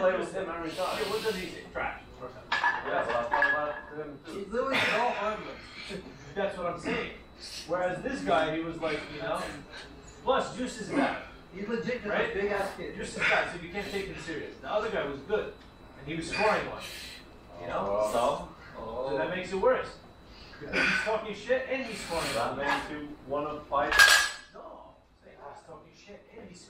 play with him every time. Yeah, what does he say? Trash. Yeah, well, I thought about him too. He's literally all harmless. That's what I'm saying. Whereas this guy, he was like, you know. Plus, Juice is bad. He's legit just Right? a big ass kid. Juice is bad, so you can't take him serious. The other guy was good, and he was scoring one. You know? So that makes it worse. Because he's talking shit and he's scoring That one. makes you want to fight. No, he's talking shit and he's